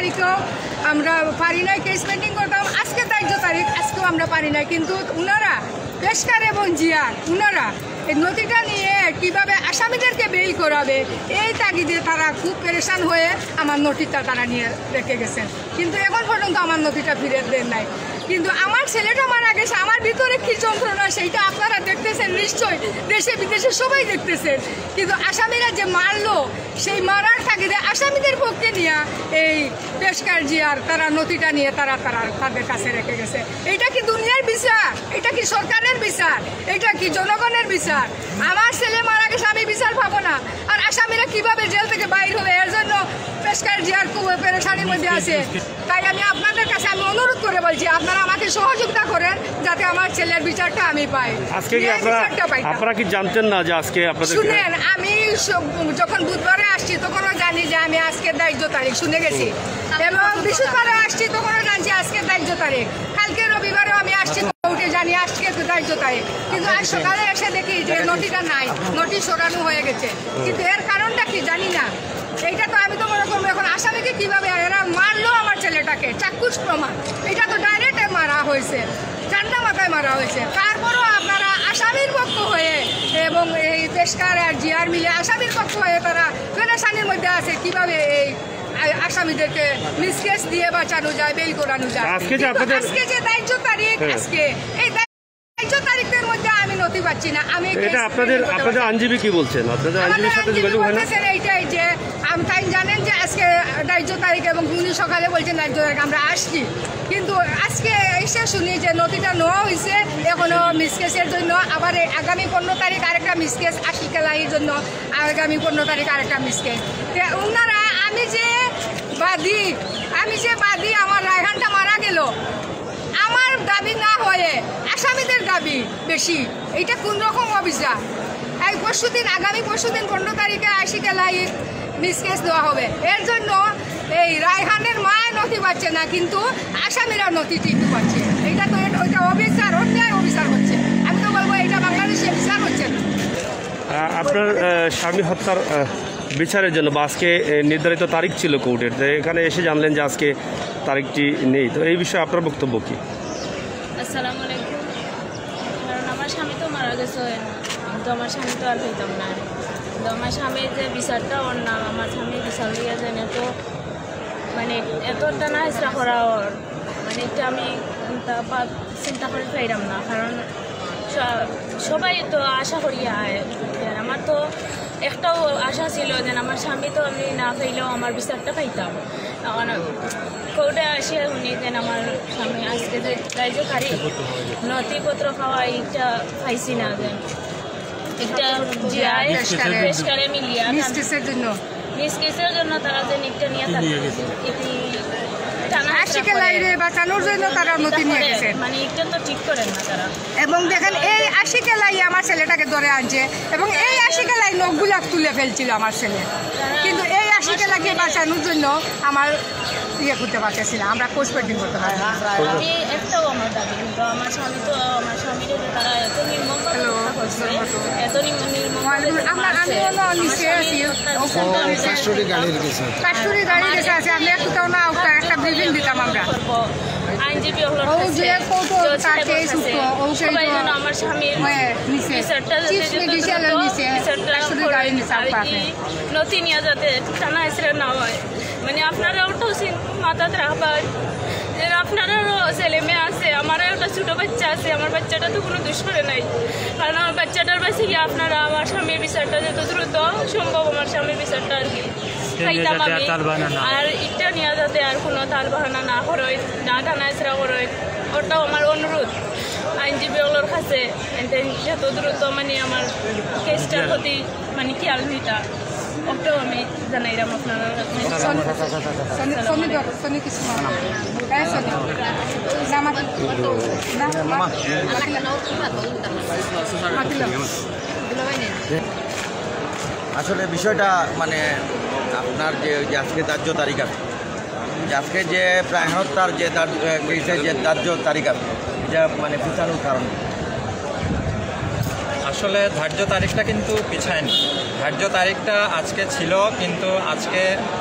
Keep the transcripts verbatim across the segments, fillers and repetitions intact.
তারিখেও আমরা পারি নাই কেস পেন্ডিং করতাম, আজকে ধার্য তারিখ আজকেও আমরা পারি নাই। কিন্তু উনারা পেশকার এবং জিয়ার উনারা এই নথিটা নিয়ে কিভাবে আসামিদেরকে বেইল করাবে এই তাগিদে তারা খুব পেরেশান হয়ে আমার নথিটা তারা নিয়ে রেখে গেছেন। কিন্তু এখন পর্যন্ত আমার নথিটা ফিরে দেন নাই। কিন্তু আমার ছেলেটা মারা গেছে, আমার ভিতরে কি যন্ত্রণা সেইটা আপনারা দেখতেছেন নিশ্চয়ই, দেশে বিদেশে সবাই দেখতেছেন। কিন্তু আসামিরা যে মারলো সেই মারার তাগিদে আসামিদের পক্ষে নিয়ে এই পেশকার জিয়ার তারা নথিটা নিয়ে তারা তারা তাদের কাছে রেখে গেছে। এটা কি দুনিয়ার বিচার? এটা কি সরকারের বিচার? এটা কি জনগণের বিচার? আমার ছেলে মারা গেছে, আমি বিচার পাবো না, আর আসামিরা কিভাবে জেল থেকে বাইর হবে? এর জন্য পেশকার জিয়ার খুব পেরেশানির মধ্যে আছে। তাই আমি আপনাদের কাছে আমি অনুরোধ করে বলছি, আপনারা আমাকে সহযোগিতা করেন যাতে আমার ছেলের বিচারটা আমি পাই। আজকে কি আপনারা আপনারা কি জানতেন না যে আজকে আপনাদের? শুনেন, আমি যখন বুধবারে আসছি তখনও জানি যে আমি আজকে ধার্য তারিখ শুনে গেছি, এবং বৃহস্পতিবারে আসছি তখনও জানছি আজকে ধার্য তারিখ। কালকে রবিবারেও আমি আসছি উঠে জানি আজকে ধার্য তারিখ। কিন্তু আজ সকালে এসে দেখি যে নোটিটা নাই, নোটিশ সরানো হয়ে গেছে। কিন্তু এর কারণটা কি জানি না। এইটা তো আমি তো মনে করবো এখন আসামিকে কিভাবে এরা মারলো আমার ছেলেটাকে, চাক্ষুষ প্রমাণ। এটা তো ডাইরেক্ট মারা হয়েছে, ঠান্ডা মাথায় মারা হয়েছে। তারপরও আপনারা আসামির পক্ষ হয়ে এবং এই পেশকার আর জিয়ার মিলে আসামির পক্ষ হয়ে তারা পেরেশানির মধ্যে আছে কিভাবে এই আসামিদেরকে মিসকেস দিয়ে বাঁচানো যায়, বেল করানো যায়। আজকে যে আপনাদের আজকে যে ধার্য তারিখ, আজকে এই ধার্য তারিখের মধ্যে আমি নথি পাচ্ছি না। আমি এটা আপনাদের আপনাদের আইনজীবী কি বলছেন? আপনাদের আইনজীবীর সাথে যোগাযোগ হয় না? এইটাই যে আমি তাই জানেন যে আজকে ধার্য তারিখ এবং উনি সকালে বলছেন ধার্য তারিখ, আমরা আসছি। কিন্তু আজকে এসে শুনি যে নথিটা নেওয়া হয়েছে, এখনো মিসকেসের জন্য আবার আগামী পনেরো তারিখ আরেকটা মিসকেস, আশি কেলাইয়ের জন্য আগামী পনেরো তারিখ আরেকটা মিসকেস। ওনারা আমি যে বাদী আমি যে বাদী আমার রায়হানটা মারা গেল, আমার দাবি না হয়ে আসামিদের দাবি বেশি। এইটা কোন রকম অভিযোগ? এই পরশু দিন আগামী পরশু দিন পনেরো তারিখে আশি কেলাই মিসকেস দেওয়া হবে। এর জন্য এই রায়হানের মায়ের নথি পাচ্ছে না, কিন্তু আসামিরা নথি ঠিকই পাচ্ছে। এইটা তো ওইটা অবিচার, অন্যায় অবিচার হচ্ছে। আমি তো বলবো এটা বাংলাদেশে বিচার হচ্ছে না। আপনার স্বামী হত্যার বিচারের জন্য বা আজকে নির্ধারিত তারিখ ছিল কোর্টের, এখানে এসে জানলেন যে আজকে তারিখটি নেই, তো এই বিষয়ে আপনার বক্তব্য কি? আসসালামু আলাইকুম। কারণ আমার স্বামী তো মারা গেছে, তো আমার স্বামী তো আর হইতাম না। তো আমার স্বামীর যে বিচারটা ওর না, আমার স্বামীর বিচার লইয়া যায় না, তো মানে এত টানা হেসরা করা ওর, মানে এটা আমি চিন্তা করে পাইলাম না। কারণ সবাই তো আশা করিয়া আমার তো একটাও আশা ছিল যে আমার স্বামী তো আমি না পাইলেও আমার বিচারটা পাইতাম। কোর্টে আসিয়া শুনি যে আমার স্বামী আজকে যে কার্যকারী নথিপত্র খাওয়া এইটা পাইছি না, যে একটা জিয়ায় পেশকারে মিলিয়া মিসকেসের জন্য মিসকেসের জন্য তারা যে নিকটা নিয়ে থাকে আশিকে লাইরে বাঁচানোর জন্য তারা নথি নিয়ে গেছেন, মানে এটা তো ঠিক করেন না তারা। এবং দেখেন এই আশিকে লাই আমার ছেলেটাকে ধরে আনছে, এবং এই আশিকে লাই নখগুলা তুলে ফেলছিল আমার ছেলে। কিন্তু এই আশিকে লাইকে বাঁচানোর জন্য আমার ইয়ে করতে পারতেছি না, আমরা কোর্স পেন্টিং করতে পারি না। আমি একটাও আমার দাবি, কিন্তু আমার স্বামী তো আমার স্বামীর তারা এত নির্মম করছে, এত নির্মম কাস্টডি গাড়ির গেছে কাস্টডি গাড়ি গেছে আছে। আমি একটু তো না একটা ব্রিফিং দিতাম আমরা আইনজীবী সবাই যেন আমার স্বামীর বিচারটা নথি নিয়ে যাতে টানা হেসরে না হয়। মানে আপনারাও তো মাথাতে রাখবেন যে আপনারাও ছেলে মেয়ে আছে, আমারও একটা ছোটো বাচ্চা আছে, আমার বাচ্চাটা তো কোনো দোষ করে নাই। কারণ আমার বাচ্চাটার বাসে গিয়ে আপনারা আমার স্বামীর বিচারটা যত দ্রুত সম্ভব আমার স্বামীর বিচারটা আর কি খাইতাম আমি। আর এটা নিয়ে যাতে আর কোনো তাল বাহানা না করোয়, না টানা হেসরা করোয়, ওটাও আমার অনুরোধ আইনজীবীগুলোর কাছে যত দ্রুত মানে আমার কেসটার প্রতি মানে খেয়াল নিতা, ওটাও আমি জানাইলাম আপনারা। আসলে বিষয়টা মানে আপনার যে আজকে ধার্য তারিখ আছে, যে আজকে যে প্রায় হত্যার যে যে ধার্য তারিখ আছে, এটা মানে পিছানোর কারণ আসলে ধার্য তারিখটা কিন্তু পিছায়নি। ধার্য তারিখটা আজকে ছিল, কিন্তু আজকে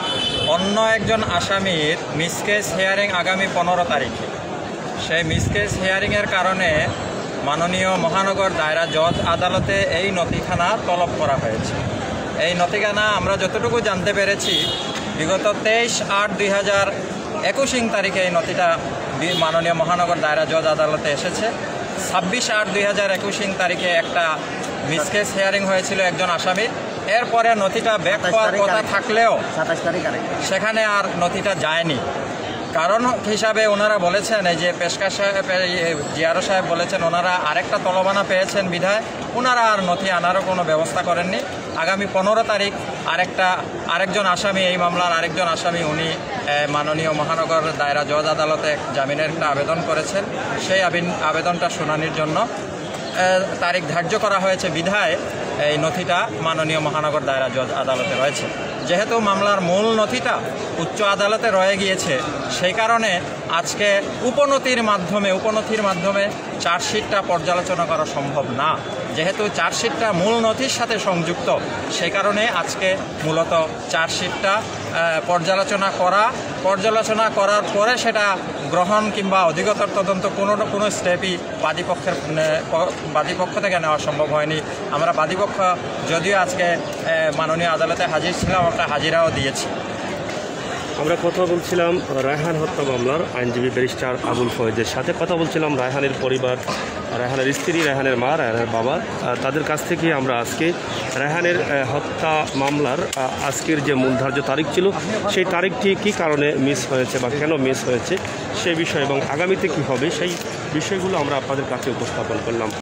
অন্য একজন আসামির মিসকেস হিয়ারিং আগামী পনেরো তারিখে। সেই মিসকেস হিয়ারিংয়ের কারণে মাননীয় মহানগর দায়রা জজ আদালতে এই নথিখানা তলব করা হয়েছে। এই নথিখানা আমরা যতটুকু জানতে পেরেছি, বিগত তেইশ আট দুই হাজার একুশিং তারিখে এই নথিটা মাননীয় মহানগর দায়রা জজ আদালতে এসেছে। ছাব্বিশ আট দুই হাজার একুশিং তারিখে একটা মিসকেস হিয়ারিং হয়েছিল একজন আসামির। এরপরে নথিটা ব্যাক হওয়ার কথা থাকলেও সাতাশ তারিখ আরেক সেখানে আর নথিটা যায়নি। কারণ হিসাবে ওনারা বলেছেন, এই যে পেশকার সাহেব জিয়ারো সাহেব বলেছেন, ওনারা আরেকটা তলবানা পেয়েছেন বিধায় ওনারা আর নথি আনারও কোনো ব্যবস্থা করেননি। আগামী পনেরো তারিখ আরেকটা আরেকজন আসামি, এই মামলার আরেকজন আসামি, উনি মাননীয় মহানগর দায়রা জজ আদালতে জামিনের একটা আবেদন করেছেন। সেই আবেদনটা শুনানির জন্য তারিখ ধার্য করা হয়েছে বিধায় এই নথিটা মাননীয় মহানগর দায়রা জজ আদালতে রয়েছে। যেহেতু মামলার মূল নথিটা উচ্চ আদালতে রয়ে গিয়েছে, সেই কারণে আজকে উপনথির মাধ্যমে উপনথির মাধ্যমে চার্জশিটটা পর্যালোচনা করা সম্ভব না। যেহেতু চার্জশিটটা মূল নথির সাথে সংযুক্ত, সেই কারণে আজকে মূলত চার্জশিটটা পর্যালোচনা করা পর্যালোচনা করার পরে সেটা গ্রহণ কিংবা অধিকতর তদন্ত কোনো কোনো স্টেপই বাদীপক্ষের বাদীপক্ষ থেকে নেওয়া সম্ভব হয়নি। আমরা বাদীপক্ষ যদিও আজকে মাননীয় আদালতে হাজির ছিলাম, একটা হাজিরাও দিয়েছি। আমরা কথা বলছিলাম রায়হান হত্যা মামলার আইনজীবী ব্যারিস্টার আবুল ফয়েজের সাথে। কথা বলছিলাম রায়হানের পরিবার, রায়হানের স্ত্রী, রায়হানের মা, রায়হানের বাবা, তাদের কাছ থেকে আমরা আজকে রায়হানের হত্যা মামলার আজকের যে মূল ধার্য তারিখ ছিল, সেই তারিখটি কী কারণে মিস হয়েছে বা কেন মিস হয়েছে সেই বিষয় এবং আগামীতে কী হবে সেই বিষয়গুলো আমরা আপনাদের কাছে উপস্থাপন করলাম।